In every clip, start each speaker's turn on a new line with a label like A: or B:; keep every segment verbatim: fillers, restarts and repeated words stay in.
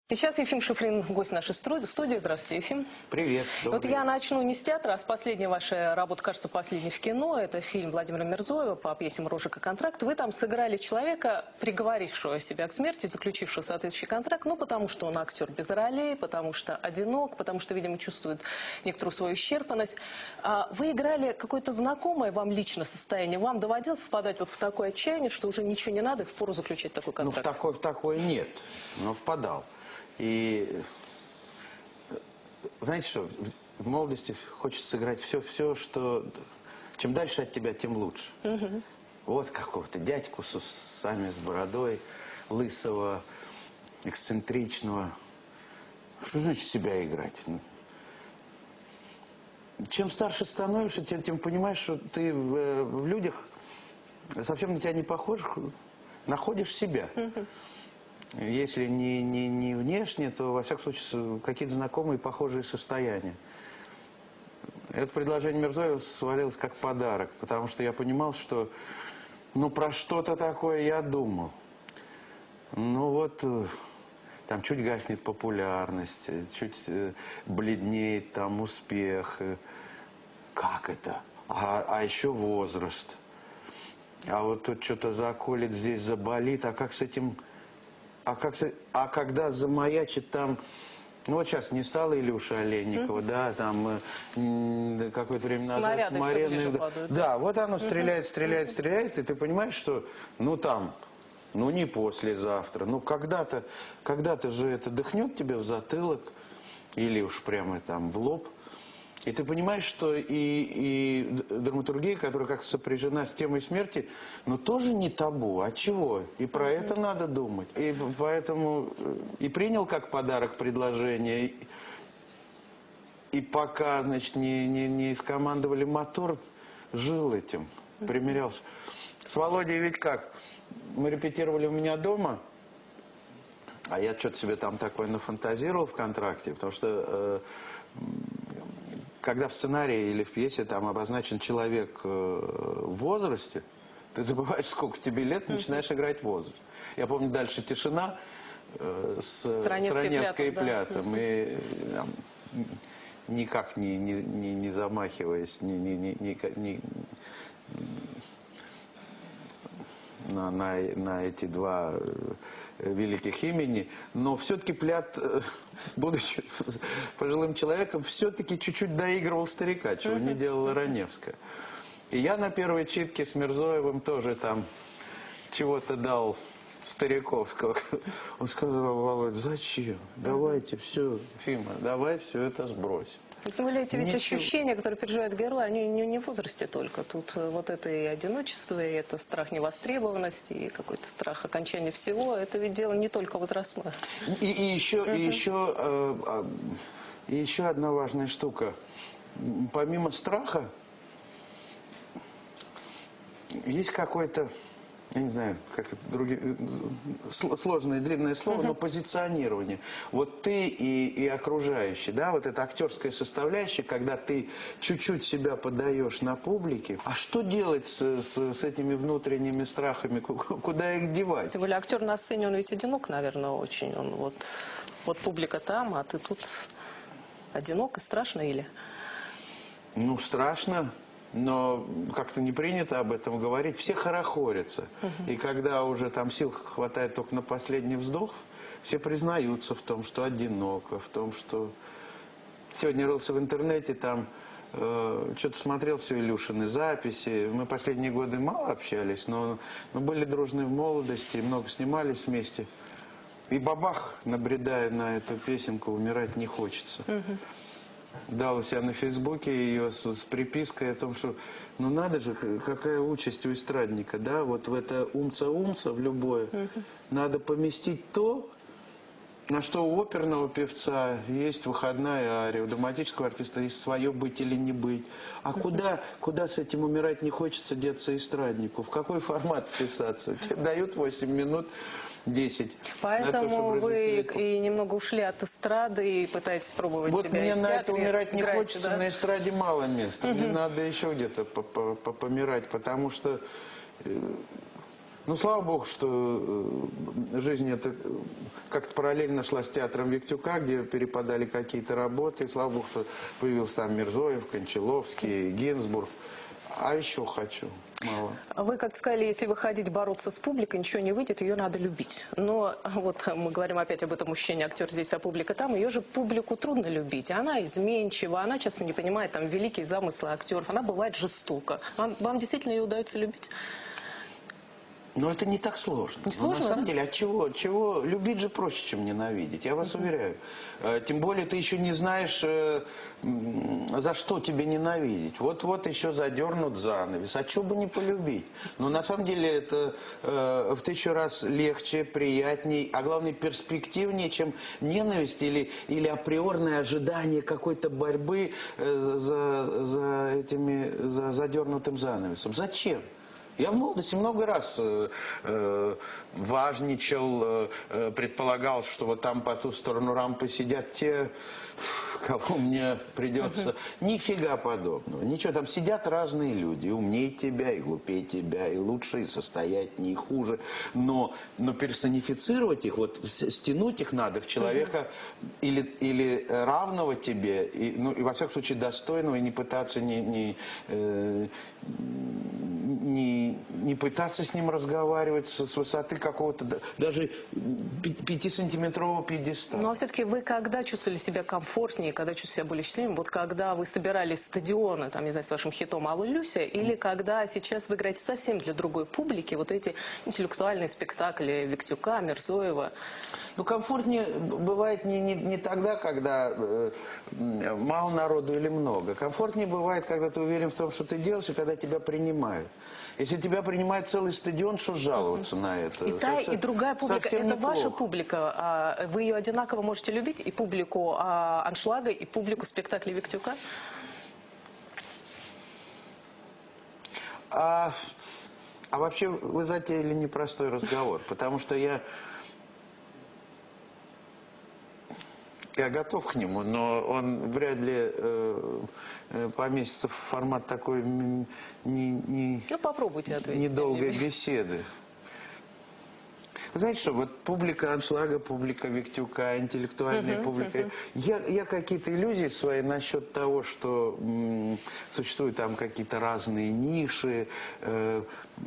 A: Сейчас Ефим Шифрин, гость нашей студии. Здравствуйте, Ефим.
B: Привет.
A: Вот я начну не с театра, а с последней вашей работы, кажется, последней в кино. Это фильм Владимира Мирзоева по пьесе «Морозко. Контракт». Вы там сыграли человека, приговорившего себя к смерти, заключившего соответствующий контракт, ну, потому что он актер без ролей, потому что одинок, потому что, видимо, чувствует некоторую свою исчерпанность. А вы играли какое-то знакомое вам лично состояние? Вам доводилось впадать вот в такое отчаяние, что уже ничего не надо, и впору заключать такой контракт?
B: Ну, в такое, в такое нет, но впадал. И знаете что, в молодости хочется сыграть все, все, что... Чем дальше от тебя, тем лучше. Угу. Вот какого-то дядьку с усами, с бородой, лысого, эксцентричного. Что значит себя играть? Чем старше становишься, тем, тем понимаешь, что ты в, в людях совсем на тебя не похожих, находишь себя. Угу. Если не, не, не внешне, то, во всяком случае, какие-то знакомые похожие состояния. Это предложение Мирзоева свалилось как подарок, потому что я понимал, что ну про что-то такое я думал. Ну вот, там чуть гаснет популярность, чуть бледнеет там успех. Как это? А, а еще возраст. А вот тут что-то заколет, здесь заболит, а как с этим... А, как, а когда замаячит там, ну вот сейчас не стало Илюши Олейникова, mm-hmm. да, там э, какое-то время назад.
A: Снаряды
B: Марины,
A: все
B: да,
A: падают.
B: да, вот оно стреляет, стреляет, стреляет, и ты понимаешь, что ну там, ну не послезавтра, ну когда-то, когда-то же это дыхнет тебе в затылок или уж прямо там в лоб. И ты понимаешь, что и, и драматургия, которая как-то сопряжена с темой смерти, но тоже не табу. А чего? И про mm-hmm. это надо думать. И поэтому и принял как подарок предложение. И пока, значит, не, не, не скомандовали мотор, жил этим, mm-hmm. примирялся. С Володей ведь как? Мы репетировали у меня дома, а я что-то себе там такое нафантазировал в контракте, потому что... Э, когда в сценарии или в пьесе там обозначен человек э, в возрасте, ты забываешь, сколько тебе лет, начинаешь mm-hmm. играть возраст. Я помню, дальше «Тишина» э, с, с Раневской и Плятом. Да. И там, никак не, не, не, не замахиваясь не, не, не, не, не, на, на, на эти два... великих имени, но все-таки Плят, будучи пожилым человеком, все-таки чуть-чуть доигрывал старика, чего не делала Раневская. И я на первой читке с Мирзоевым тоже там чего-то дал стариковского. Он сказал: Володь, зачем? Давайте все, Фима, давай все это сбросим.
A: Тем более эти ведь ощущения, которые переживает герой, они не, не в возрасте только. Тут вот это и одиночество, и это страх невостребованности, и какой-то страх окончания всего. Это ведь дело не только возрастное. И, и, еще, uh-huh. и, еще, э, и еще одна важная штука. Помимо страха, есть какой-то... Я не знаю, как это другие, сложное длинное слово, uh-huh. но позиционирование. Вот ты и, и окружающий, да, вот эта актерская составляющая, когда ты чуть-чуть себя подаешь на публике. А что делать с, с, с этими внутренними страхами? Куда их девать? Тем более актер на сцене, он ведь одинок, наверное, очень. Он вот, вот публика там, а ты тут одинок и страшно или? Ну, страшно. Но как-то не принято об этом говорить. Все хорохорятся. Uh-huh. И когда уже там сил хватает только на последний вздох, все признаются в том, что одиноко, в том, что... Сегодня рылся в интернете, там э, что-то смотрел все Илюшины записи. Мы последние годы мало общались, но мы были дружны в молодости, много снимались вместе. И бабах, набредая на эту песенку, умирать не хочется. Uh-huh. Дал у себя на Фейсбуке ее с, с припиской о том, что ну надо же, какая участь у эстрадника, да, вот в это умца-умца, в любое, uh-huh. надо поместить то, на что у оперного певца есть выходная ария, у драматического артиста есть свое быть или не быть. А uh-huh. куда, куда с этим умирать не хочется деться эстраднику? В какой формат вписаться? Тебе дают восемь минут, десять. Поэтому то, вы и немного ушли от эстрады и пытаетесь пробовать
B: вот
A: себя.
B: Вот мне
A: в
B: на
A: театре,
B: это умирать не
A: играете,
B: хочется,
A: да?
B: На эстраде мало места. Uh-huh. Мне надо еще где-то помирать, потому что
A: Ну, слава богу, что э, жизнь это э, как-то параллельно шла с театром Виктюка, где перепадали какие-то работы. И слава богу, что появился там Мирзоев, Кончаловский, Гинзбург. А еще хочу. Мало.
C: Вы как-то сказали, если выходить бороться с публикой, ничего не выйдет, ее надо любить. Но вот мы говорим опять об этом мужчине, актер здесь, а публика там. Ее же публику трудно любить. Она изменчива, она часто не понимает там великие замыслы актеров. Она бывает жестока. Вам, вам действительно ее удается любить?
A: Но это не так сложно.
C: Не сложно,
A: Но на самом
C: да?
A: деле, от чего, от чего любить же проще, чем ненавидеть, я вас уверяю. Э, Тем более ты еще не знаешь, э, м, за что тебе ненавидеть. Вот-вот еще задернут занавес. А чего бы не полюбить? Но на самом деле это э, в тысячу раз легче, приятней, а главное перспективнее, чем ненависть или, или априорное ожидание какой-то борьбы э, за, за этими, за задернутым занавесом. Зачем? Я в молодости много раз э, э, важничал, э, э, предполагал, что вот там по ту сторону рампы сидят те, кого мне придется. Нифига подобного. Ничего, там сидят разные люди. И умнее тебя, и глупее тебя, и лучше, и состоятельнее, и хуже. Но, но персонифицировать их, вот с- стянуть их надо в человека или, или равного тебе, и, ну, и во всяком случае достойного, и не пытаться не, не, э, не, не пытаться с ним разговаривать с, с высоты какого-то да- даже пи- пятисантиметрового пьедестала.
C: Ну а все-таки вы когда чувствовали себя комфортнее, когда чувствовали себя более счастливым? Вот когда вы собирали стадионы, там, не знаю, с вашим хитом «Алла Люся», или когда сейчас вы играете совсем для другой публики, вот эти интеллектуальные спектакли Виктюка, Мирзоева?
A: Ну, комфортнее бывает не, не, не тогда, когда э, мало народу или много. Комфортнее бывает, когда ты уверен в том, что ты делаешь, и когда тебя принимают. Если тебя принимает целый стадион, что жаловаться на это?
C: И та,
A: Совсем-
C: и другая публика.
A: совсем
C: Это ваша
A: неплохо.
C: публика. а Вы ее одинаково можете любить, и публику а, аншлага, и публику спектаклей Виктюка?
A: А, а вообще вы затеяли непростой разговор, потому что я... Я готов к нему, но он вряд ли э, э, поместится в формат такой м, не, не,
C: Ну, попробуйте ответить.
A: недолгой
C: тем не менее.
A: беседы. Вы знаете что, вот публика аншлага, публика Виктюка, интеллектуальная публика. Я, я какие-то иллюзии свои насчет того, что м, существуют там какие-то разные ниши. э,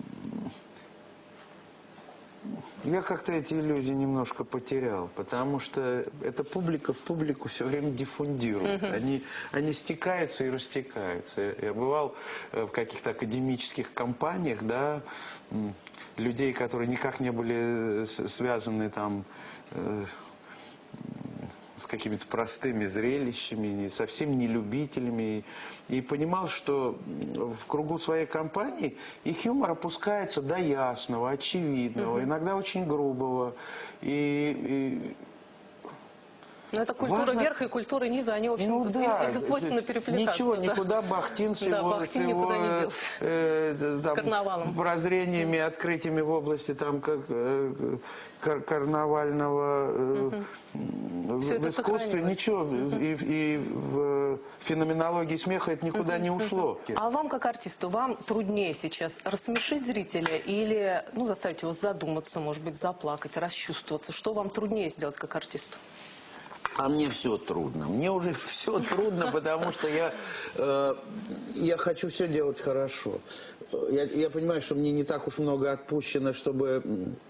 A: Я как-то эти иллюзии немножко потерял, потому что эта публика в публику все время диффундирует. Они, они стекаются и растекаются. Я бывал э, в каких-то академических компаниях, да, м, людей, которые никак не были с- связаны там э, с какими-то простыми зрелищами, не- совсем не любителями. И понимал, что в кругу своей компании их юмор опускается до ясного, очевидного, иногда очень грубого. И,
C: Ну, это культура
A: Важно-
C: верха и культура низа, они, в
A: и,
C: общем,
A: ну
C: с-
A: да,
C: им свойственно
A: это-
C: переплетаться.
A: ничего,
C: да.
A: никуда Бахтин с
C: Да,
A: его,
C: Бахтин
A: с его,
C: никуда не делся.
A: э, там,
C: Карнавалом.
A: прозрениями, открытиями в области там, как, э, кар- карнавального э, в,
C: Всё это
A: в искусстве.
C: сохранилось.
A: Ничего, и, и в феноменологии смеха это никуда не ушло.
C: А вам, как артисту, вам труднее сейчас рассмешить зрителя или ну, заставить его задуматься, может быть, заплакать, расчувствоваться? Что вам труднее сделать как артисту?
A: А мне все трудно. Мне уже все трудно, потому что я, э, я хочу все делать хорошо. Я, я понимаю, что мне не так уж много отпущено, чтобы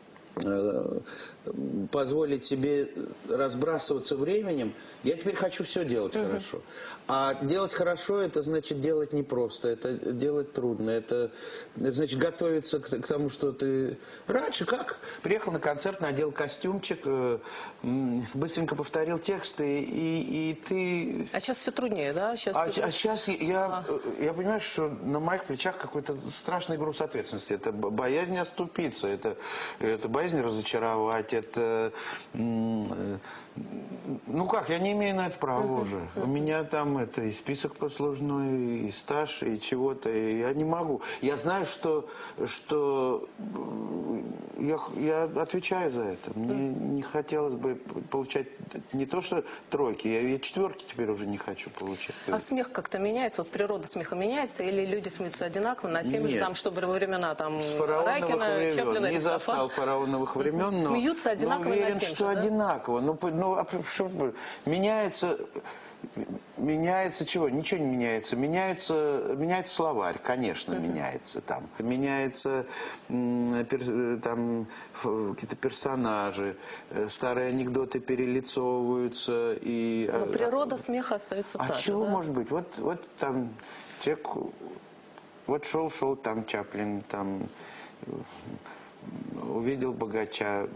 A: э, позволить себе разбрасываться временем. Я теперь хочу все делать хорошо. А делать хорошо, это значит делать непросто, это делать трудно. Это, это значит готовиться к, к тому, что ты... Раньше как? Приехал на концерт, надел костюмчик, э, м, быстренько повторил тексты, и, и ты...
C: А сейчас все труднее, да? Сейчас
A: А,
C: всё-
A: сейчас я, э, я понимаю, что на моих плечах какой-то страшный груз ответственности. Это бо- боязнь оступиться, это, это боязнь разочаровать, это... м, э, Ну как, я не имею на это права уже. У меня там это и список послужной, и стаж, и чего-то. И я не могу. Я знаю, что, что
B: я, я отвечаю за это. Мне не хотелось бы получать не то, что тройки, я, я четверки теперь уже не хочу получать.
C: А смех как-то меняется? Вот природа смеха меняется? Или люди смеются одинаково над теми же,
B: Нет.
C: там, что во времена там,
B: С фараоновых
C: Райкина,
B: времен.
C: Чаплина,
B: Не
C: Аристофана?
B: застал фараоновых времен, но,
C: Смеются одинаково
B: но уверен,
C: над тем
B: что
C: же, да?
B: одинаково. Ну, по- ну, а что бы- меняется... Меняется чего? Ничего не меняется. Меняется, меняется словарь, конечно, uh-huh. меняется там. Меняются м, пер, там ф- какие-то персонажи, э, старые анекдоты перелицовываются. И,
C: Но
B: а,
C: природа смеха остается
B: а
C: та же,
B: чего
C: да?
B: может быть? Вот, вот там человек, вот шел-шел там Чаплин, там увидел богача,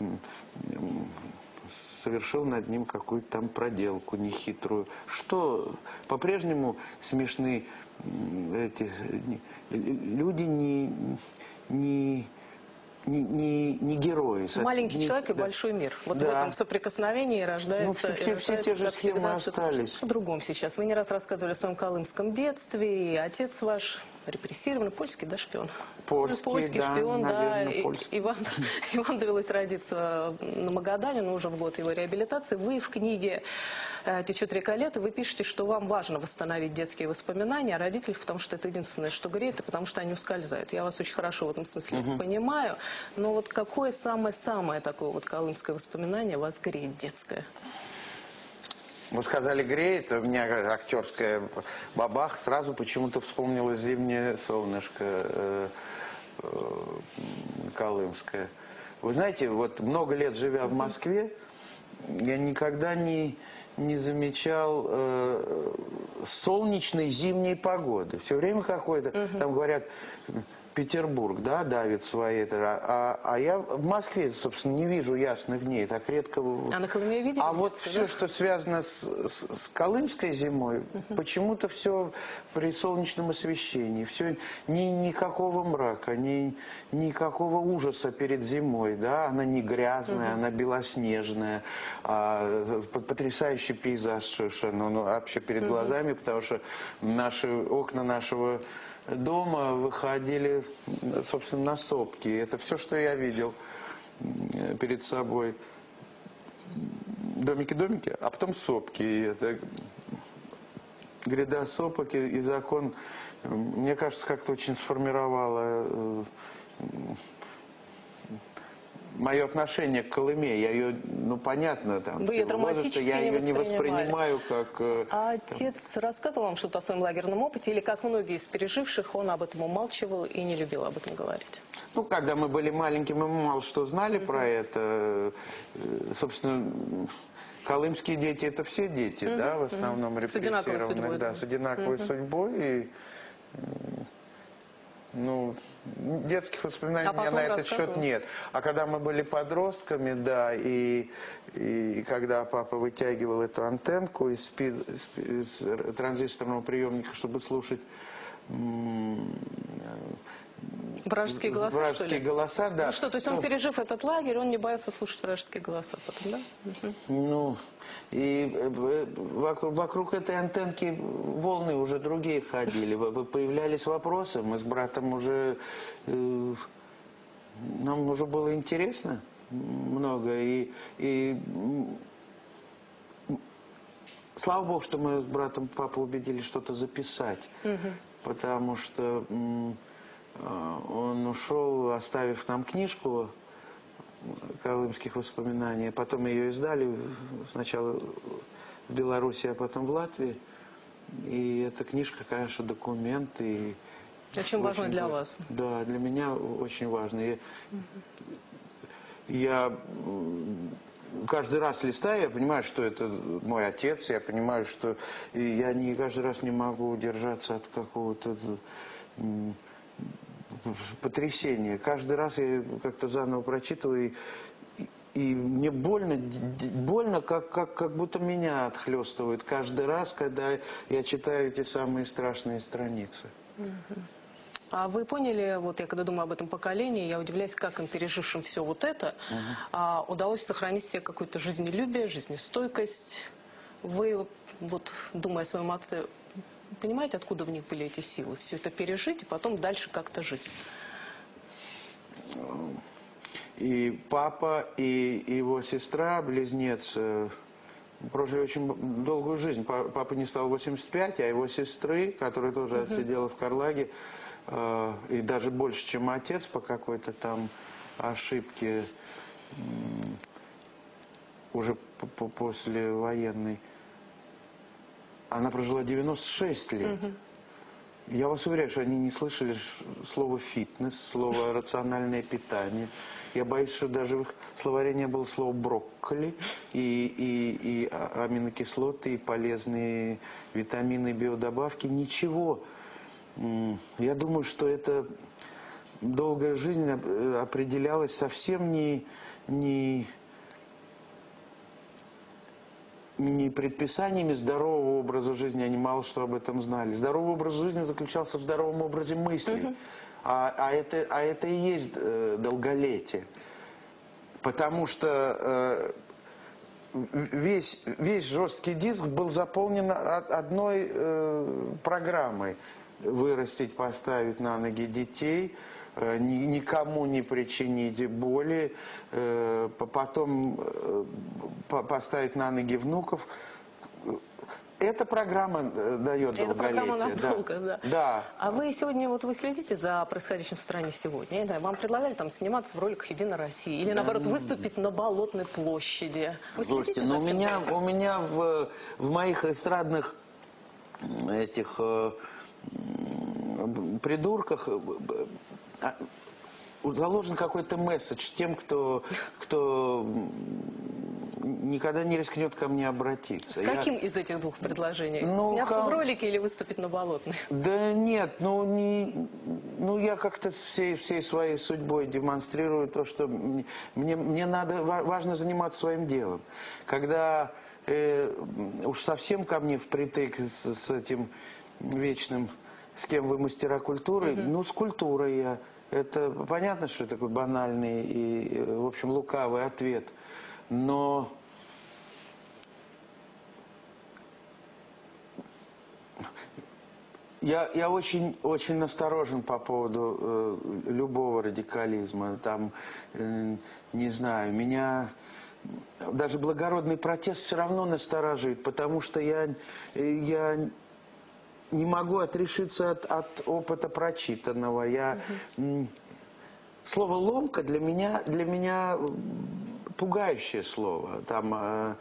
B: совершил над ним какую-то там проделку нехитрую. Что по-прежнему смешны эти люди не, не, не, не, не герои.
C: Маленький
B: не,
C: человек и
B: да.
C: большой мир. Вот
B: Да.
C: в этом соприкосновении рождается,
B: Ну, все-
C: и
B: все- все
C: рождается,
B: те же
C: как
B: схемы
C: всегда, что-то
B: остались.
C: по-другому сейчас. Вы не раз рассказывали о своем колымском детстве, и отец ваш репрессирован, польский, да, шпион?
B: Польский,
C: польский
B: да,
C: шпион, да.
B: наверное,
C: И-
B: польский.
C: Иван, Иван довелось родиться на Магадане, но уже в год его реабилитации. Вы в книге э, «Течет река лета» вы пишете, что вам важно восстановить детские воспоминания о родителях, потому что это единственное, что греет, и потому что они ускользают. Я вас очень хорошо в этом смысле
B: Мгм.
C: понимаю. Но вот какое самое-самое такое вот колымское воспоминание вас греет, детское?
B: Вы сказали греет, у меня актерская бабах, сразу почему-то вспомнилось «Зимнее солнышко» э, э, колымское. Вы знаете, вот много лет живя в Москве, я никогда не, не замечал э, солнечной зимней погоды. Все время какой-то, там говорят, Петербург, да, давит свои, это, а, а я в Москве, собственно, не вижу ясных дней, так редко.
C: А на Колыме видели?
B: А вот
C: птицы,
B: все,
C: да?
B: что связано с, с, с колымской зимой, почему-то все при солнечном освещении, все ни никакого мрака, ни никакого ужаса перед зимой, да, она не грязная, она белоснежная, а, потрясающий пейзаж совершенно, ну, вообще перед глазами, потому что наши окна нашего дома выходили, собственно, на сопки. Это все, что я видел перед собой. Домики-домики, а потом сопки. И это гряда сопок и, и закон, мне кажется, как-то очень сформировало мое отношение к Колыме. Я ее, ну, понятно, там,
C: Вы ее
B: возраста, я
C: драматически не
B: ее не
C: воспринимали.
B: воспринимаю как... э,
C: А отец рассказывал вам что-то о своем лагерном опыте, или, как многие из переживших, он об этом умалчивал и не любил об этом говорить?
B: Ну, когда мы были маленькими, мы мало что знали mm-hmm. про это. Э, Собственно, колымские дети – это все дети, mm-hmm. да, в основном
C: mm-hmm. С одинаковой судьбой,
B: репрессированных. Да,
C: да.
B: с одинаковой mm-hmm. судьбой. И, ну, детских воспоминаний
C: А
B: у меня на этот счет
C: рассказывал?
B: нет. А когда мы были подростками, да, и, и когда папа вытягивал эту антенку из, спид, из транзисторного приемника, чтобы слушать м,
C: Вражеские голоса,
B: вражеские
C: что ли?
B: голоса, да.
C: Ну что, то есть он,
B: Ну,
C: пережив этот лагерь, он не боится слушать вражеские голоса потом, да? Мгм.
B: Ну, и э, вокруг, вокруг этой антенки волны уже другие ходили. Вы- вы- Появлялись вопросы. Мы с братом уже... э, нам уже было интересно много. И, и м, слава богу, что мы с братом папу убедили что-то записать. Потому что м, э, он ушел, оставив нам книжку колымских воспоминаний. Потом ее издали в- сначала в Беларуси, а потом в Латвии. И эта книжка, конечно, документ. И
C: Очень важно для
B: ва-
C: вас.
B: Да, для меня очень важно. И я м, каждый раз листаю, я понимаю, что это мой отец, я понимаю, что и я не каждый раз не могу удержаться от какого-то м, потрясения. Каждый раз я как-то заново прочитываю, и, и мне больно, д- больно, как, как, как будто меня отхлестывает каждый раз, когда я читаю эти самые страшные страницы.
C: А вы поняли, вот я когда думаю об этом поколении, я удивляюсь, как им, пережившим все вот это, а, удалось сохранить себе какое-то жизнелюбие, жизнестойкость. Вы, вот, думая о своем отце, понимаете, откуда в них были эти силы? Все это пережить и потом дальше как-то жить.
B: и папа, и его сестра, близнец, э, прожили очень долгую жизнь. Папа не стал восемьдесят пять, а его сестры, которая тоже uh-huh. отсидела в Карлаге, э, и даже больше, чем отец по какой-то там ошибке, э, уже после военной, она прожила девяносто шесть лет. Uh-huh. Я вас уверяю, что они не слышали слово «фитнес», слово «рациональное питание». Я боюсь, что даже в их словаре не было слова «брокколи», и, и, и аминокислоты, и полезные витамины, биодобавки. Ничего. Я думаю, что эта долгая жизнь определялась совсем не... не не предписаниями здорового образа жизни, они мало что об этом знали. Здоровый образ жизни заключался в здоровом образе мыслей. Uh-huh. а, а, это, а это и есть э, долголетие. Потому что э, весь, весь жесткий диск был заполнен одной э, программой. Вырастить, поставить на ноги детей, никому не причинить боли, потом поставить на ноги внуков. Эта программа дает
C: долголетие. Эта программа надолго,
B: да.
C: да.
B: да.
C: А вы сегодня, вот вы следите за происходящим в стране сегодня? Я не знаю, вам предлагали там сниматься в роликах «Единой России» или, наоборот, выступить на Болотной площади? Вы
B: Слушайте, ну, у меня, у меня в, в моих эстрадных этих э, придурках заложен какой-то месседж тем, кто, кто никогда не рискнет ко мне обратиться.
C: С каким я... из этих двух предложений?
B: Ну,
C: Сняться
B: как...
C: в ролике или выступить на Болотной?
B: Да нет, ну, не... ну я как-то всей, всей своей судьбой демонстрирую то, что мне, мне надо, важно заниматься своим делом. Когда э, уж совсем ко мне впритык с, с этим вечным, с кем вы мастера культуры, угу. ну, с культурой я. Это понятно, что это такой банальный и, в общем, лукавый ответ. Но я, я очень, очень насторожен по поводу э, любого радикализма. Там, э, не знаю, меня даже благородный протест все равно настораживает, потому что я, я не могу отрешиться от, от опыта прочитанного. Я, угу. Слово «ломка» для меня, для меня пугающее слово. Там, э,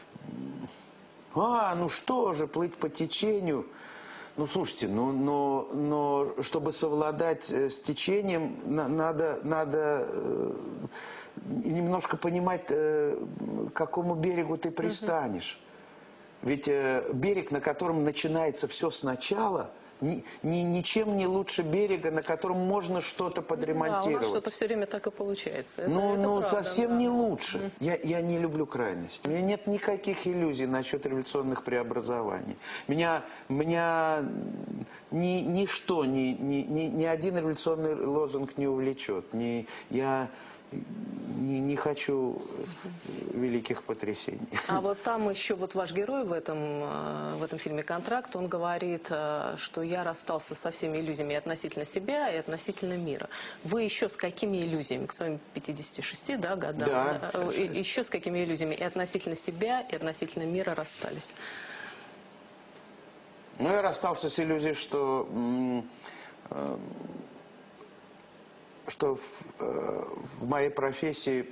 B: а, ну что же, плыть по течению. Ну, слушайте, ну, но, но чтобы совладать с течением, на, надо, надо э, немножко понимать, э, к какому берегу ты пристанешь. Ведь э, берег, на котором начинается все сначала, ни, ни, ничем не лучше берега, на котором можно что-то подремонтировать. Да, у
C: нас что-то все время так и получается. Это,
B: ну,
C: это
B: ну
C: правда,
B: совсем
C: да.
B: не лучше. Mm. Я, я не люблю крайность. У меня нет никаких иллюзий насчет революционных преобразований. Меня, меня ни, ничто, ни, ни, ни, ни один революционный лозунг не увлечет. Ни, я... Не, не хочу великих потрясений.
C: А вот там еще вот ваш герой в этом, в этом фильме «Контракт», он говорит, что я расстался со всеми иллюзиями относительно себя и относительно мира. Вы еще с какими иллюзиями, к своим пятидесяти шести да, годам,
B: да,
C: да, еще с какими иллюзиями и относительно себя, и относительно мира расстались?
B: Ну, я расстался с иллюзией, что... что в, э, в моей профессии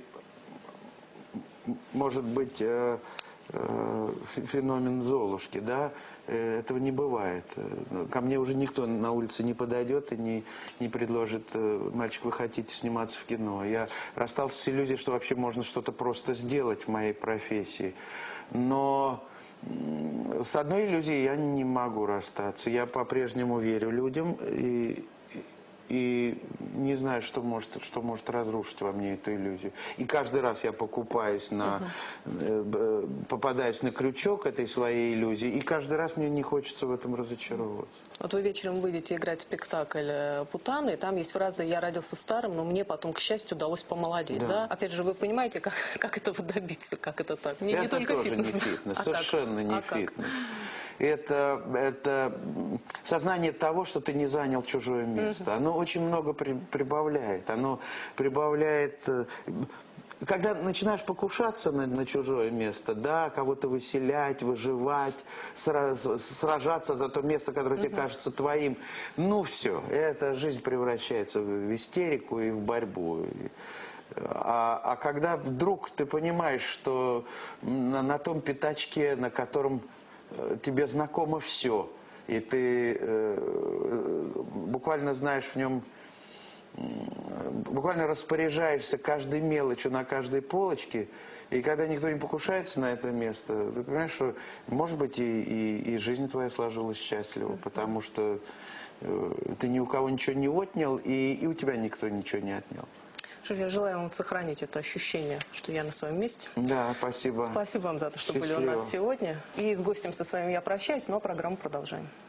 B: может быть э, э, феномен Золушки, да, э, этого не бывает. Ко мне уже никто на улице не подойдет и не, не предложит, э, мальчик, вы хотите сниматься в кино. Я расстался с иллюзией, что вообще можно что-то просто сделать в моей профессии. Но э, с одной иллюзией я не могу расстаться. Я по-прежнему верю людям и... И не знаю, что может, что может разрушить во мне эту иллюзию. И каждый раз я покупаюсь на, uh-huh. э, попадаюсь на крючок этой своей иллюзии, и каждый раз мне не хочется в этом разочаровываться.
C: Вот вы вечером выйдете играть спектакль «Путана», и там есть фраза «Я родился старым, но мне потом, к счастью, удалось помолодеть». Да. Да? Опять же, вы понимаете, как, как этого добиться, как это так? Не,
B: это
C: не только
B: тоже
C: фитнес.
B: не фитнес,
C: а
B: совершенно
C: как?
B: не
C: а
B: фитнес.
C: Как?
A: это, это сознание того, что ты не занял чужое место. Оно очень много при, прибавляет. Оно прибавляет... э, Когда начинаешь покушаться на, на чужое место, да, кого-то выселять, выживать, сра- сражаться за то место, которое тебе кажется твоим, ну все, эта жизнь превращается в истерику и в борьбу. А, а когда вдруг ты понимаешь, что на, на том пятачке, на котором э, тебе знакомо все, и ты э, буквально знаешь в нем, буквально распоряжаешься каждой мелочью на каждой полочке, и когда никто не покушается на это место, ты понимаешь, что, может быть, и, и, и жизнь твоя сложилась счастливо, потому что э, ты ни у кого ничего не отнял, и, и у тебя никто ничего не отнял.
C: Что ж, я желаю вам сохранить это ощущение, что я на своем месте.
A: Да, спасибо.
C: Спасибо вам за то, что были у
A: Счастливо.
C: нас сегодня. И с гостем со своим я прощаюсь, но программу продолжаем.